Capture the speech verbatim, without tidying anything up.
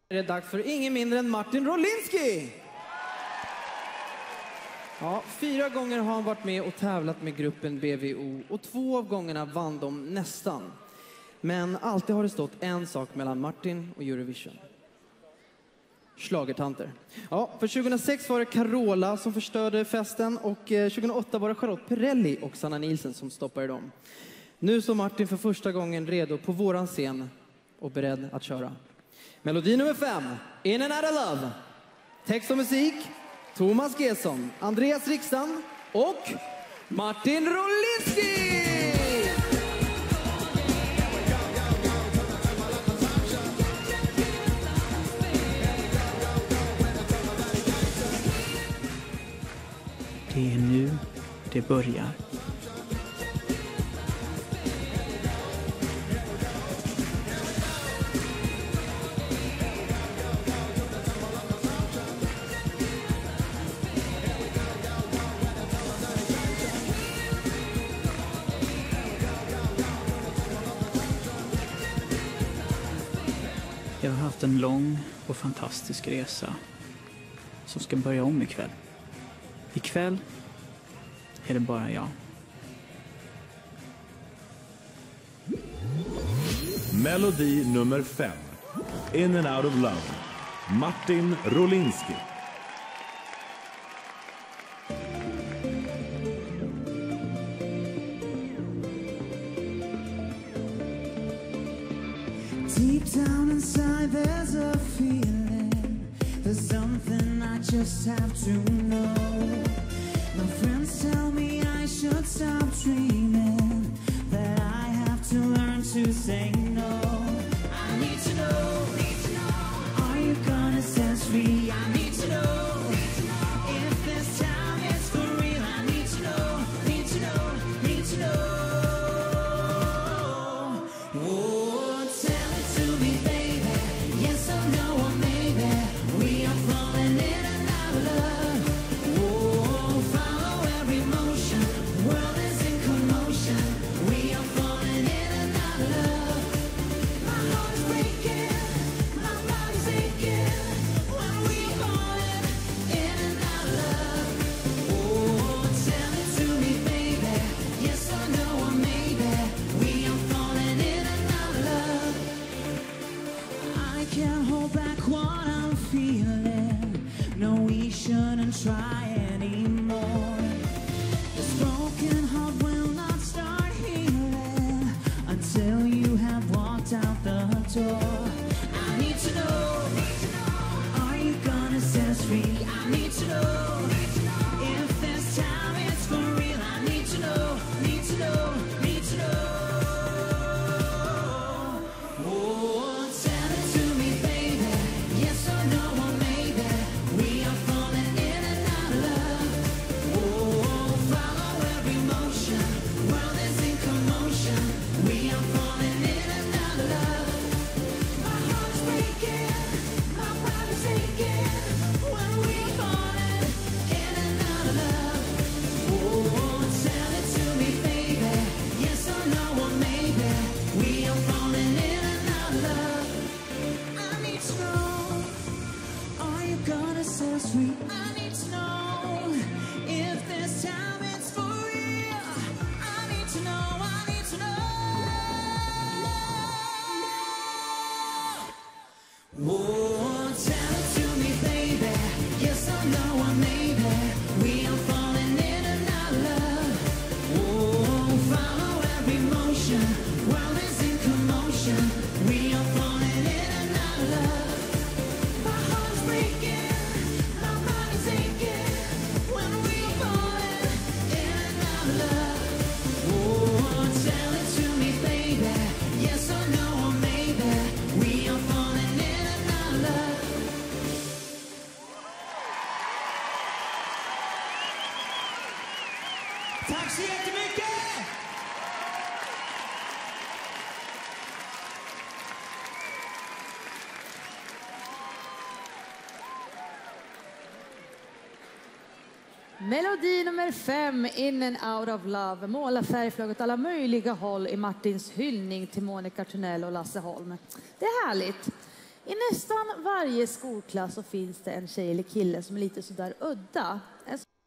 Det är dags för ingen mindre än Martin Rolinski. Ja, fyra gånger har han varit med och tävlat med gruppen B V O och två av gångerna vann de nästan. Men alltid har det stått en sak mellan Martin och Eurovision. Schlagertanter. Ja, för tjugohundrasex var det Carola som förstörde festen och tjugohundraåtta var det Charlotte Perrelli och Sanna Nielsen som stoppade dem. Nu står Martin för första gången redo på våran scen och beredd att köra. Melodi nummer fem, In and Out of Love. Text och musik, Thomas Gesson, Andreas Riksdan och Martin Rolinski! Det är nu det börjar. Jag har haft en lång och fantastisk resa som ska börja om ikväll. Ikväll är det bara jag. Melodi nummer fem, In and Out of Love, Martin Rolinski. Deep down inside there's a feeling, there's something I just have to know. My friends tell me I should stop dreaming, that I have to learn to say no. I need to know, need to know. Are you gonna set us free? I need to know, need to know. If this time is for real, I need to know, need to know, need to know. Oh, tell it to me, baby. Yes or no or maybe. We are falling in and out of love. Oh, follow every motion. World is in commotion. We are falling in and out of love. My heart is breaking, my body's aching when we are falling in and out of love. Oh, tell it to me, baby. Yes or no or maybe. We are falling in and out of love. I can't hold back what I'm feeling. No, we shouldn't try anymore. This broken heart will not start healing until you have walked out the door. I need to know, are you gonna set us free? I need to know, if this time it's for real. I need to know, need to know, need to know. Oh, tell it to me, baby. Yes or no or maybe. We are falling in and out of love. Oh, follow every motion. World is in commotion. We are falling in and out of love. My heart is breaking, my body's aching when we are falling in and out of love. Oh, tell it to me, baby. Yes or no or maybe. We are falling in and out of love. I need to know, are you gonna set us free? I need to know, if this time it's for real. I need to know, I need to know. Oh, tell it to me, baby. Yes or no or maybe. We are falling in and out of love. Oh, follow every motion. World is in commotion. We are falling in and out of love. My heart is breaking, my body's aching when we are falling in and out of love. Oh, tell it to me, baby. Yes or no or maybe. We are falling in and out of love. Tack så jättemycket! Melodi nummer fem, In and Out of Love. Målar färgflagg åt alla möjliga håll i Martins hyllning till Monica Tunnell och Lasse Holm. Det är härligt. In nästan varje skolklass så finns det en tjej eller kille som är lite sådär udda. En